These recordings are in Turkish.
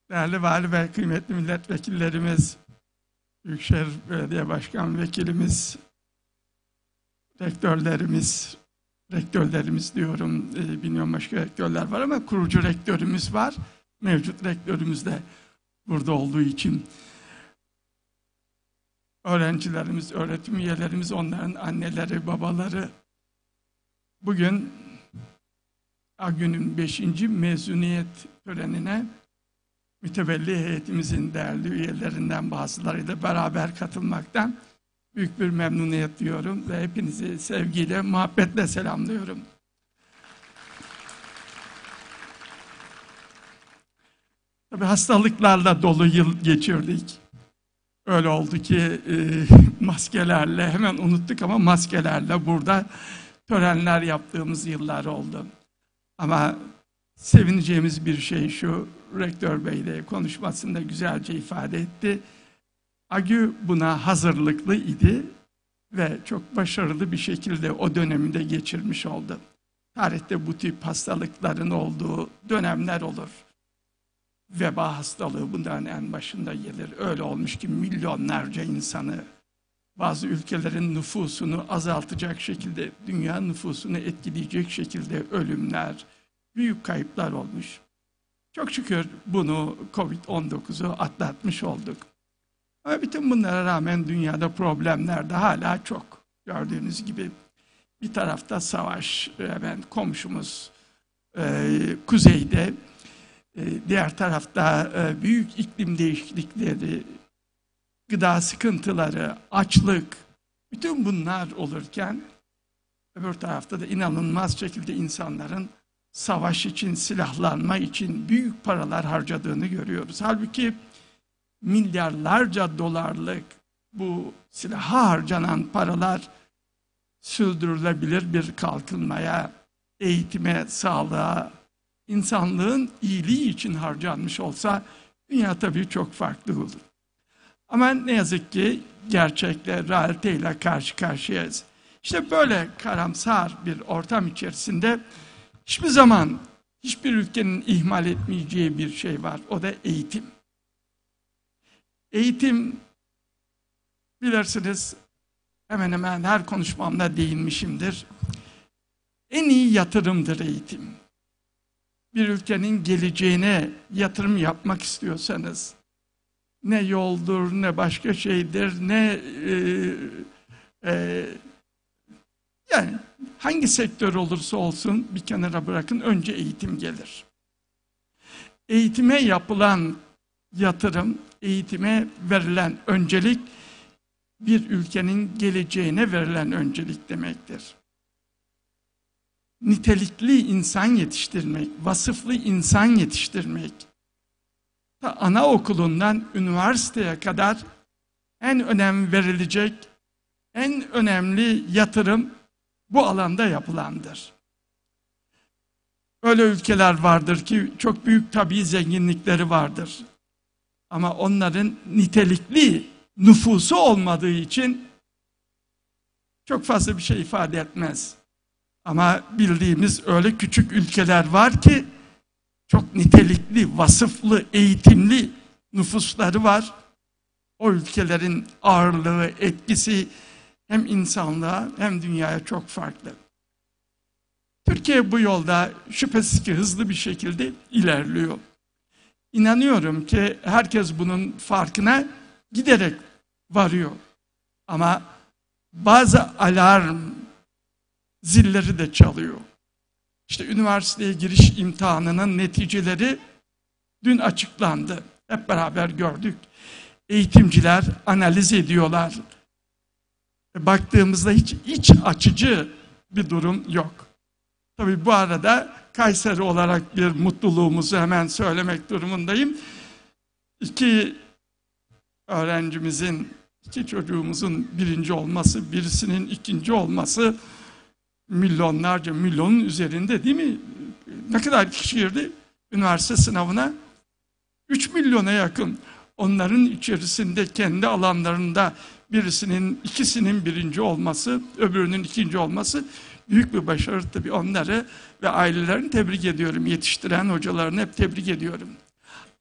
Değerli vali ve kıymetli milletvekillerimiz, Büyükşehir Belediye Başkan Vekilimiz, rektörlerimiz diyorum, bilmiyorum başka rektörler var ama kurucu rektörümüz var. Mevcut rektörümüz de burada olduğu için. Öğrencilerimiz, öğretim üyelerimiz, onların anneleri, babaları. Bugün AGÜ'nün 5. mezuniyet törenine mütevelli heyetimizin değerli üyelerinden bazılarıyla beraber katılmaktan büyük bir memnuniyet duyuyorum ve hepinizi sevgiyle, muhabbetle selamlıyorum. Tabii hastalıklarla dolu yıl geçirdik. Öyle oldu ki maskelerle, hemen unuttuk ama maskelerle burada törenler yaptığımız yıllar oldu. Ama sevineceğimiz bir şey şu, Rektör Bey de konuşmasında güzelce ifade etti. AGÜ buna hazırlıklı idi ve çok başarılı bir şekilde o döneminde geçirmiş oldu. Tarihte bu tip hastalıkların olduğu dönemler olur. Veba hastalığı bunların en başında gelir. Öyle olmuş ki milyonlarca insanı, bazı ülkelerin nüfusunu azaltacak şekilde, dünya nüfusunu etkileyecek şekilde ölümler, büyük kayıplar olmuş. Çok şükür bunu Covid-19'u atlatmış olduk. Ama bütün bunlara rağmen dünyada problemler de hala çok. Gördüğünüz gibi bir tarafta savaş, hemen komşumuz kuzeyde, diğer tarafta büyük iklim değişiklikleri, gıda sıkıntıları, açlık, bütün bunlar olurken öbür tarafta da inanılmaz şekilde insanların savaş için, silahlanma için büyük paralar harcadığını görüyoruz. Halbuki milyarlarca dolarlık bu silaha harcanan paralar sürdürülebilir bir kalkınmaya, eğitime, sağlığa, insanlığın iyiliği için harcanmış olsa dünya tabii çok farklı olur. Ama ne yazık ki gerçekle, realiteyle karşı karşıyayız. İşte böyle karamsar bir ortam içerisinde hiçbir zaman hiçbir ülkenin ihmal etmeyeceği bir şey var. O da eğitim. Eğitim, bilirsiniz, hemen hemen her konuşmamda değinmişimdir. En iyi yatırımdır eğitim. Bir ülkenin geleceğine yatırım yapmak istiyorsanız, ne yoldur, ne başka şeydir, ne yani hangi sektör olursa olsun bir kenara bırakın, önce eğitim gelir. Eğitime yapılan yatırım, eğitime verilen öncelik, bir ülkenin geleceğine verilen öncelik demektir. Nitelikli insan yetiştirmek, vasıflı insan yetiştirmek, anaokulundan üniversiteye kadar en önem verilecek, en önemli yatırım bu alanda yapılandır. Öyle ülkeler vardır ki çok büyük tabii zenginlikleri vardır. Ama onların nitelikli nüfusu olmadığı için çok fazla bir şey ifade etmez. Ama bildiğimiz öyle küçük ülkeler var ki çok nitelikli, vasıflı, eğitimli nüfusları var. O ülkelerin ağırlığı, etkisi hem insanlığa hem dünyaya çok farklı. Türkiye bu yolda şüphesiz ki hızlı bir şekilde ilerliyor. İnanıyorum ki herkes bunun farkına giderek varıyor. Ama bazı alarm zilleri de çalıyor. İşte üniversiteye giriş imtihanının neticeleri dün açıklandı. Hep beraber gördük. Eğitimciler analiz ediyorlar. Baktığımızda hiç iç açıcı bir durum yok. Tabii bu arada Kayseri olarak bir mutluluğumuzu hemen söylemek durumundayım. 2 öğrencimizin, 2 çocuğumuzun birinci olması, birisinin ikinci olması milyonlarca, milyonun üzerinde değil mi? Ne kadar kişi girdi üniversite sınavına? 3 milyona yakın. Onların içerisinde kendi alanlarında birisinin, ikisinin birinci olması, öbürünün ikinci olması büyük bir başarı tabii. Onları ve ailelerini tebrik ediyorum. Yetiştiren hocalarını hep tebrik ediyorum.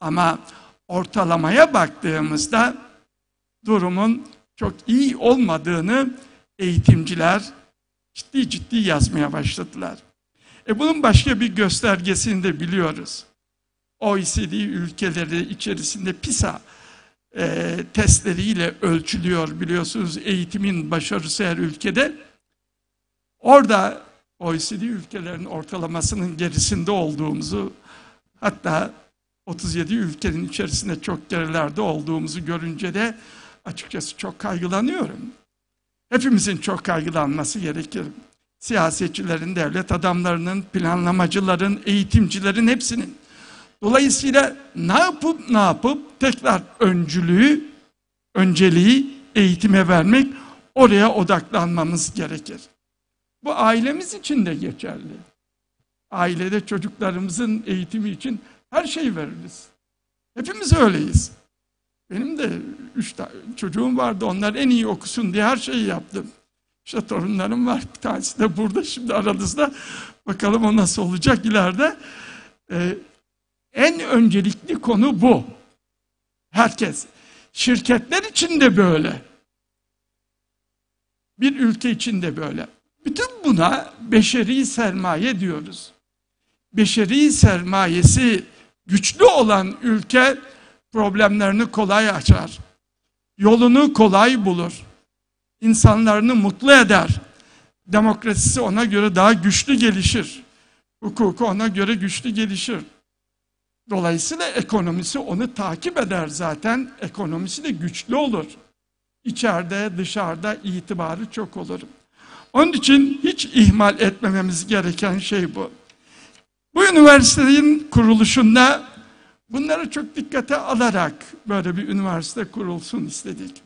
Ama ortalamaya baktığımızda durumun çok iyi olmadığını eğitimciler ciddi ciddi yazmaya başladılar. Bunun başka bir göstergesini de biliyoruz. OECD ülkeleri içerisinde PISA testleriyle ölçülüyor biliyorsunuz eğitimin başarısı her ülkede. Orada OECD ülkelerin ortalamasının gerisinde olduğumuzu, hatta 37 ülkenin içerisinde çok gerilerde olduğumuzu görünce de açıkçası çok kaygılanıyorum. Hepimizin çok kaygılanması gerekir. Siyasetçilerin, devlet adamlarının, planlamacıların, eğitimcilerin hepsinin. Dolayısıyla ne yapıp tekrar önceliği eğitime vermek, oraya odaklanmamız gerekir. Bu ailemiz için de geçerli. Ailede çocuklarımızın eğitimi için her şeyi veririz. Hepimiz öyleyiz. Benim de 3 tane çocuğum vardı, onlar en iyi okusun diye her şeyi yaptım. İşte torunlarım var, bir tanesi de burada şimdi aranızda. Bakalım o nasıl olacak ileride. En öncelikli konu bu. Herkes. Şirketler için de böyle. Bir ülke için de böyle. Bütün buna beşeri sermaye diyoruz. Beşeri sermayesi güçlü olan ülke problemlerini kolay açar. Yolunu kolay bulur. İnsanlarını mutlu eder. Demokrasisi ona göre daha güçlü gelişir. Hukuku ona göre güçlü gelişir. Dolayısıyla ekonomisi onu takip eder zaten. Ekonomisi de güçlü olur. İçeride, dışarıda itibarı çok olur. Onun için hiç ihmal etmememiz gereken şey bu. Bu üniversitenin kuruluşunda bunları çok dikkate alarak böyle bir üniversite kurulsun istedik.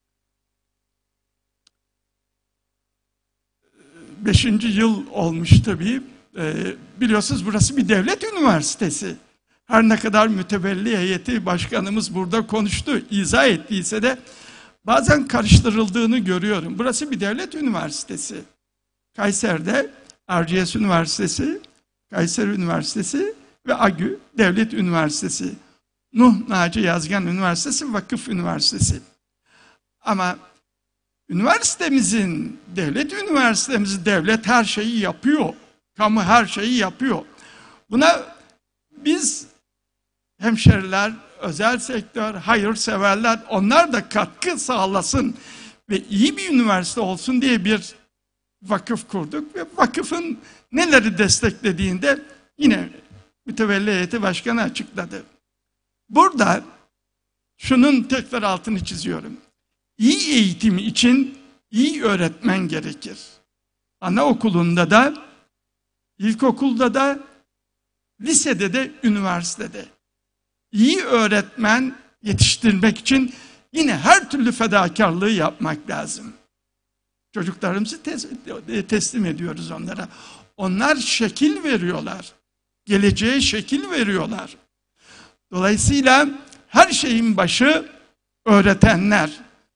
5. yıl olmuş tabii. Biliyorsunuz burası bir devlet üniversitesi. Her ne kadar mütevelli heyeti başkanımız burada konuştu, izah ettiyse de bazen karıştırıldığını görüyorum. Burası bir devlet üniversitesi. Kayseri'de Erciyes Üniversitesi, Kayseri Üniversitesi ve AGÜ Devlet Üniversitesi. Nuh Naci Yazgan Üniversitesi, Vakıf Üniversitesi. Ama üniversitemizin, devlet her şeyi yapıyor. Kamu her şeyi yapıyor. Buna biz hemşeriler, özel sektör, hayırseverler, onlar da katkı sağlasın ve iyi bir üniversite olsun diye bir vakıf kurduk ve vakıfın neleri desteklediğinde yine mütevelli heyeti başkanı açıkladı. Burada şunun tekrar altını çiziyorum. İyi eğitim için iyi öğretmen gerekir. Anaokulunda da, ilkokulda da, lisede de, üniversitede. İyi öğretmen yetiştirmek için yine her türlü fedakarlığı yapmak lazım. Çocuklarımızı teslim ediyoruz onlara. Onlar şekil veriyorlar. Geleceğe şekil veriyorlar. Dolayısıyla her şeyin başı öğretenler.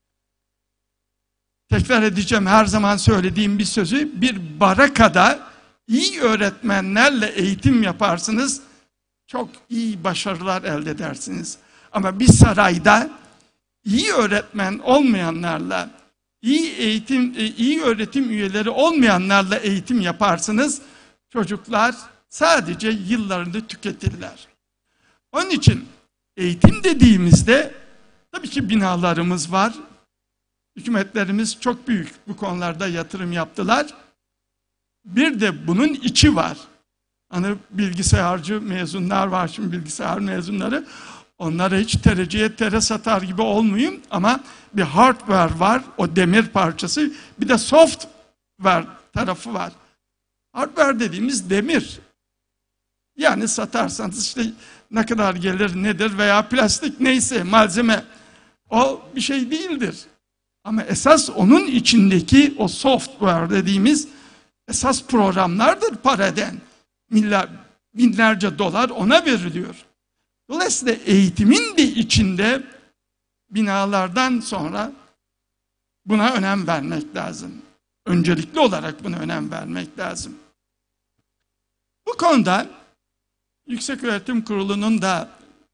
Tekrar edeceğim, her zaman söylediğim bir sözü, bir barakada iyi öğretmenlerle eğitim yaparsınız, çok iyi başarılar elde edersiniz. Ama bir sarayda iyi öğretmen olmayanlarla, iyi öğretim üyeleri olmayanlarla eğitim yaparsınız, çocuklar sadece yıllarını tüketirler. Onun için eğitim dediğimizde tabii ki binalarımız var. Hükümetlerimiz çok büyük bu konularda yatırım yaptılar. Bir de bunun içi var. Hani bilgisayarcı mezunlar var, şimdi bilgisayar mezunları. Onlara hiç tereciye tere satar gibi olmayayım ama bir hardware var, o demir parçası. Bir de software tarafı var. Hardware dediğimiz demir. Yani satarsanız işte ne kadar gelir, nedir veya plastik neyse malzeme. O bir şey değildir. Ama esas onun içindeki o software dediğimiz esas programlardır para eden. Binlerce dolar ona veriliyor. Dolayısıyla eğitimin de içinde binalardan sonra buna önem vermek lazım. Öncelikli olarak buna önem vermek lazım. Bu konuda Yükseköğretim Kurulu'nun da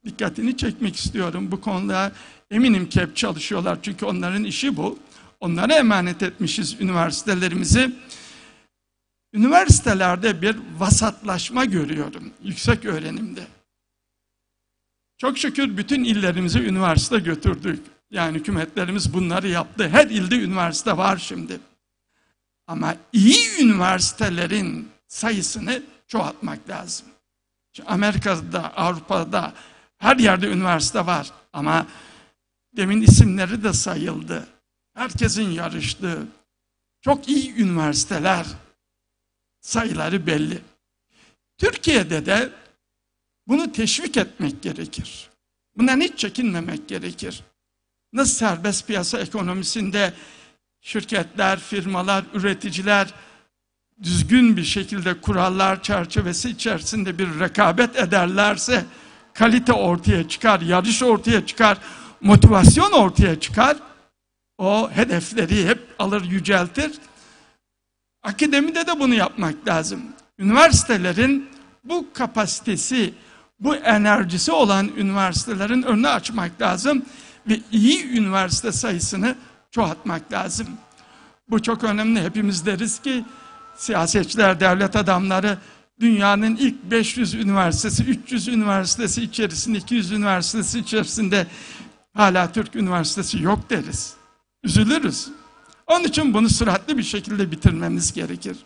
dikkatini çekmek istiyorum. Bu konuda eminim ki hep çalışıyorlar. Çünkü onların işi bu. Onlara emanet etmişiz üniversitelerimizi. Üniversitelerde bir vasatlaşma görüyorum yüksek öğrenimde. Çok şükür bütün illerimize üniversite götürdük. Yani hükümetlerimiz bunları yaptı. Her ilde üniversite var şimdi. Ama iyi üniversitelerin sayısını çoğaltmak lazım. Şimdi Amerika'da, Avrupa'da her yerde üniversite var. Ama demin isimleri de sayıldı. Herkesin yarıştığı çok iyi üniversiteler sayıları belli. Türkiye'de de bunu teşvik etmek gerekir. Bundan hiç çekinmemek gerekir. Nasıl serbest piyasa ekonomisinde şirketler, firmalar, üreticiler düzgün bir şekilde kurallar çerçevesi içerisinde bir rekabet ederlerse kalite ortaya çıkar, yarış ortaya çıkar, motivasyon ortaya çıkar. O hedefleri hep alır, yüceltir. Akademide de bunu yapmak lazım. Üniversitelerin bu kapasitesi, bu enerjisi olan üniversitelerin önünü açmak lazım ve iyi üniversite sayısını çoğaltmak lazım. Bu çok önemli. Hepimiz deriz ki siyasetçiler, devlet adamları dünyanın ilk 500 üniversitesi, 300 üniversitesi içerisinde, 200 üniversitesi içerisinde hala Türk üniversitesi yok deriz. Üzülürüz. Onun için bunu süratli bir şekilde bitirmemiz gerekir.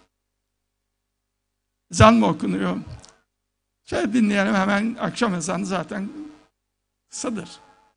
Ezan mı okunuyor? Dinleyelim hemen, akşam ezanı zaten kısadır.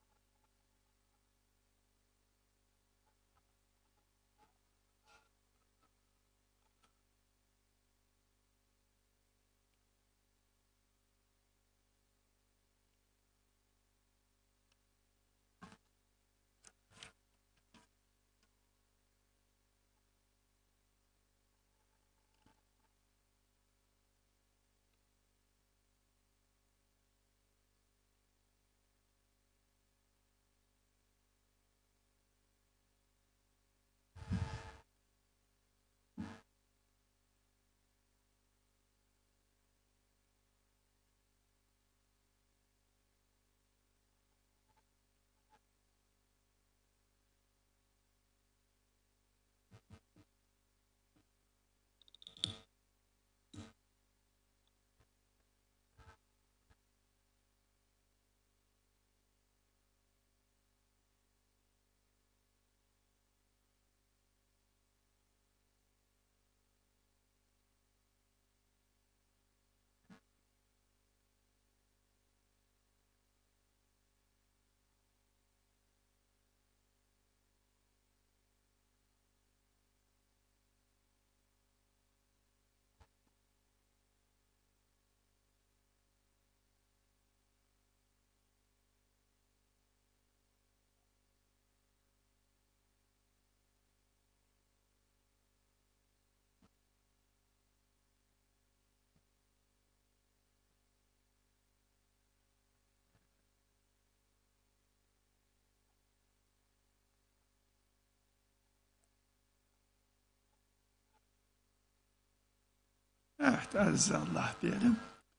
Evet, aziz Allah diyelim.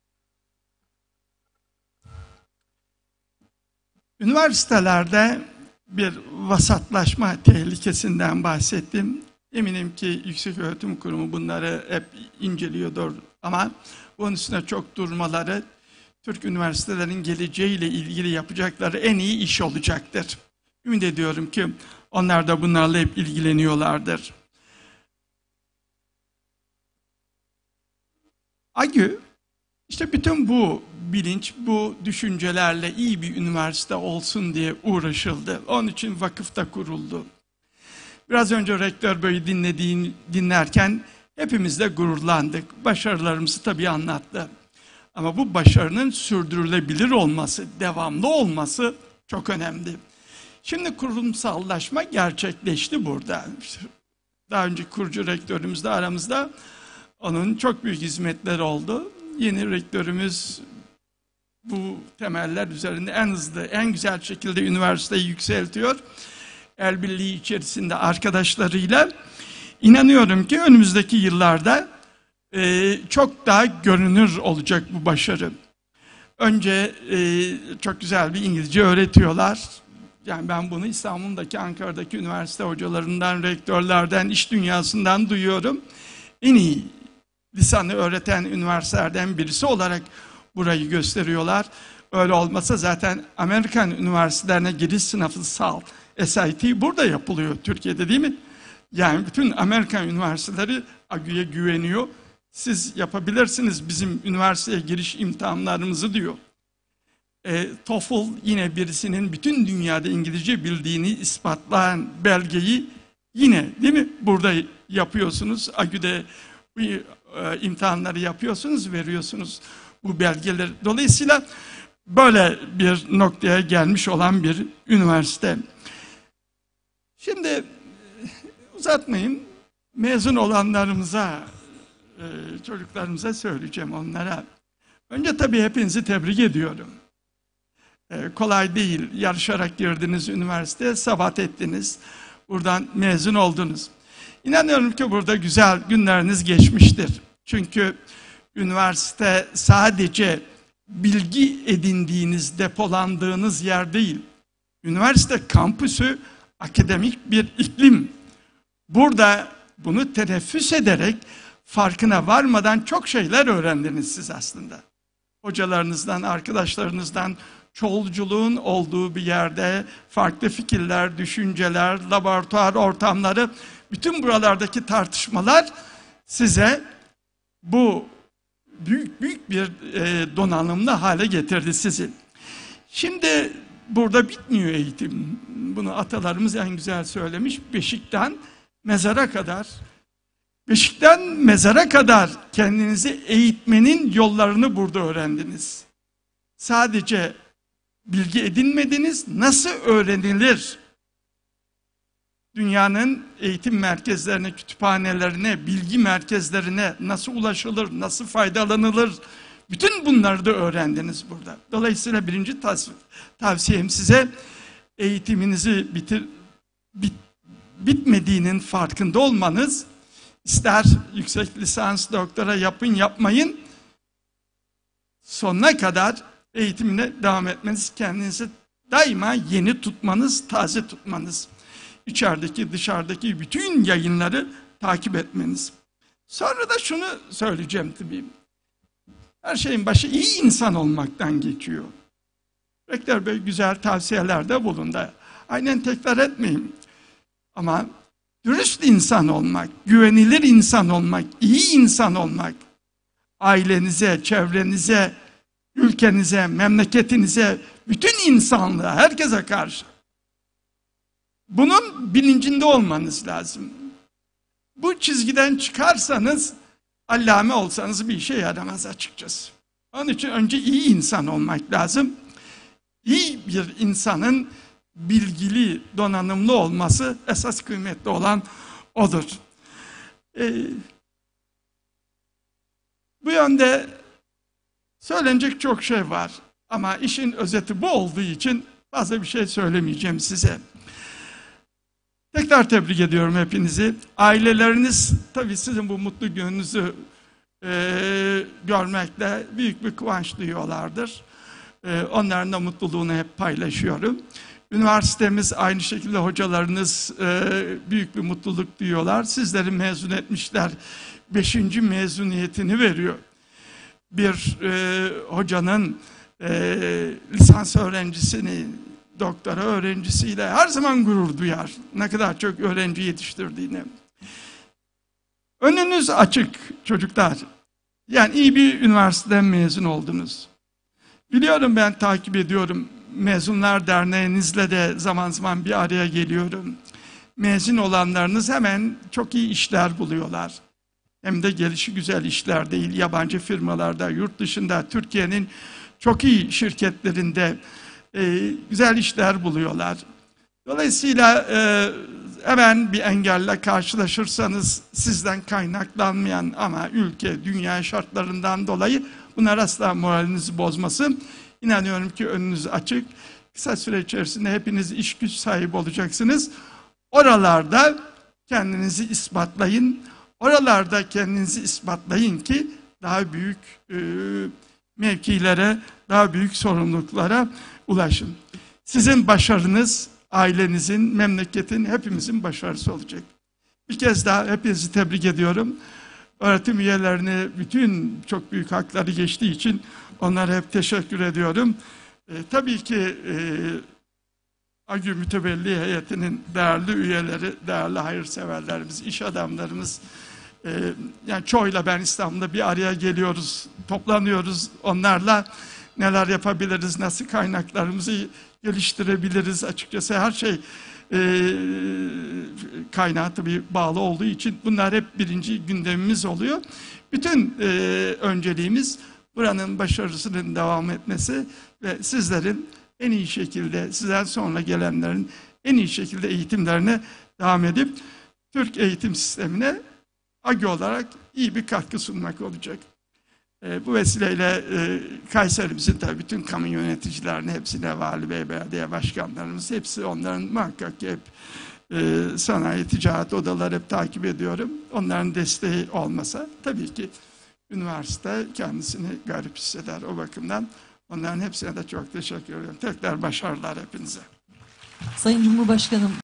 Üniversitelerde bir vasatlaşma tehlikesinden bahsettim. Eminim ki Yükseköğretim Kurumu bunları hep inceliyordur ama bunun üstüne çok durmaları Türk üniversitelerin geleceğiyle ilgili yapacakları en iyi iş olacaktır. Ümit ediyorum ki onlar da bunlarla hep ilgileniyorlardır. AGÜ, işte bütün bu bilinç, bu düşüncelerle iyi bir üniversite olsun diye uğraşıldı. Onun için vakıf da kuruldu. Biraz önce Rektör Bey'i dinlerken hepimiz de gururlandık. Başarılarımızı tabii anlattı. Ama bu başarının sürdürülebilir olması, devamlı olması çok önemli. Şimdi kurumsallaşma gerçekleşti burada. Daha önce kurucu rektörümüz de aramızda. Onun çok büyük hizmetleri oldu. Yeni rektörümüz bu temeller üzerinde en hızlı, en güzel şekilde üniversiteyi yükseltiyor. El birliği içerisinde arkadaşlarıyla. İnanıyorum ki önümüzdeki yıllarda çok daha görünür olacak bu başarı. Önce çok güzel bir İngilizce öğretiyorlar. Yani ben bunu İstanbul'daki, Ankara'daki üniversite hocalarından, rektörlerden, iş dünyasından duyuyorum. En iyi lisanı öğreten üniversitelerden birisi olarak burayı gösteriyorlar. Öyle olmasa zaten Amerikan üniversitelerine giriş sınavı SAT burada yapılıyor Türkiye'de, değil mi? Yani bütün Amerikan üniversiteleri AGÜ'ye güveniyor. Siz yapabilirsiniz bizim üniversiteye giriş imtihanlarımızı diyor. TOEFL yine birisinin bütün dünyada İngilizce bildiğini ispatlayan belgeyi yine, değil mi, burada yapıyorsunuz. AGÜ'de imtihanları yapıyorsunuz, veriyorsunuz bu belgeleri. Dolayısıyla böyle bir noktaya gelmiş olan bir üniversite. Şimdi uzatmayayım, mezun olanlarımıza, çocuklarımıza söyleyeceğim onlara. Önce tabii hepinizi tebrik ediyorum. Kolay değil, yarışarak girdiniz üniversiteye, sabat ettiniz, buradan mezun oldunuz. İnanıyorum ki burada güzel günleriniz geçmiştir. Çünkü üniversite sadece bilgi edindiğiniz, depolandığınız yer değil. Üniversite kampüsü akademik bir iklim. Burada bunu teneffüs ederek, farkına varmadan çok şeyler öğrendiniz siz aslında. Hocalarınızdan, arkadaşlarınızdan, çoğulculuğun olduğu bir yerde farklı fikirler, düşünceler, laboratuvar ortamları, bütün buralardaki tartışmalar size bu büyük bir donanımlı hale getirdi sizi. Şimdi burada bitmiyor eğitim. Bunu atalarımız en güzel söylemiş. Beşikten mezara kadar. Beşikten mezara kadar kendinizi eğitmenin yollarını burada öğrendiniz. Sadece bilgi edinmediniz, nasıl öğrenilir? Dünyanın eğitim merkezlerine, kütüphanelerine, bilgi merkezlerine nasıl ulaşılır, nasıl faydalanılır? Bütün bunları da öğrendiniz burada. Dolayısıyla birinci tavsiyem size, eğitiminizi bitmediğinin farkında olmanız. İster yüksek lisans, doktora yapın, yapmayın, sonuna kadar eğitimine devam etmeniz, kendinizi daima yeni tutmanız, taze tutmanız, içerideki, dışarıdaki bütün yayınları takip etmeniz. Sonra da şunu söyleyeceğim tabii. Her şeyin başı iyi insan olmaktan geçiyor. Rektör Bey güzel tavsiyelerde bulundu. Aynen tekrar etmeyeyim. Ama dürüst insan olmak, güvenilir insan olmak, iyi insan olmak, ailenize, çevrenize, ülkenize, memleketinize, bütün insanlığa, herkese karşı. Bunun bilincinde olmanız lazım. Bu çizgiden çıkarsanız, allame olsanız bir işe yaramaz açıkçası. Onun için önce iyi insan olmak lazım. İyi bir insanın bilgili, donanımlı olması esas kıymetli olan odur. Bu yönde söylenecek çok şey var. Ama işin özeti bu olduğu için fazla bir şey söylemeyeceğim size. Tekrar tebrik ediyorum hepinizi. Aileleriniz tabii sizin bu mutlu gününüzü görmekle büyük bir kıvanç duyuyorlardır. Onların da mutluluğunu hep paylaşıyorum. Üniversitemiz aynı şekilde, hocalarınız büyük bir mutluluk duyuyorlar. Sizleri mezun etmişler. 5. mezuniyetini veriyor. Bir hocanın lisans öğrencisini, doktora öğrencisiyle her zaman gurur duyar. Ne kadar çok öğrenci yetiştirdiğini. Önünüz açık çocuklar. Yani iyi bir üniversiteden mezun oldunuz. Biliyorum, ben takip ediyorum. Mezunlar Derneğinizle de zaman zaman bir araya geliyorum. Mezun olanlarınız hemen çok iyi işler buluyorlar. Hem de gelişigüzel işler değil, yabancı firmalarda, yurt dışında, Türkiye'nin çok iyi şirketlerinde güzel işler buluyorlar. Dolayısıyla hemen bir engelle karşılaşırsanız, sizden kaynaklanmayan ama ülke, dünya şartlarından dolayı bunlar asla moralinizi bozmasın. İnanıyorum ki önünüz açık. Kısa süre içerisinde hepiniz iş güç sahibi olacaksınız. Oralarda kendinizi ispatlayın. Oralarda kendinizi ispatlayın ki daha büyük mevkilere, daha büyük sorumluluklara ulaşın. Sizin başarınız, ailenizin, memleketin, hepimizin başarısı olacak. Bir kez daha hepinizi tebrik ediyorum. Öğretim üyelerine bütün çok büyük hakları geçtiği için onlara hep teşekkür ediyorum. Tabii ki AGÜ Mütevelli Heyeti'nin değerli üyeleri, değerli hayırseverlerimiz, iş adamlarımız, yani çoğuyla ben İstanbul'da bir araya geliyoruz, toplanıyoruz. Onlarla neler yapabiliriz, nasıl kaynaklarımızı geliştirebiliriz, açıkçası her şey kaynağı tabii bağlı olduğu için bunlar hep birinci gündemimiz oluyor. Bütün önceliğimiz buranın başarısının devam etmesi ve sizlerin en iyi şekilde, sizden sonra gelenlerin en iyi şekilde eğitimlerine devam edip Türk eğitim sistemine AGÜ olarak iyi bir katkı sunmak olacak. Bu vesileyle Kayserimizin tabii bütün kamu yöneticilerine, hepsine, vali bey, belediye başkanlarımız, hepsi onların muhakkak ki hep sanayi, ticaret odaları hep takip ediyorum. Onların desteği olmasa tabii ki üniversite kendisini garip hisseder o bakımdan. Onların hepsine de çok teşekkür ediyorum. Tekrar başarılar hepinize. Sayın Cumhurbaşkanım,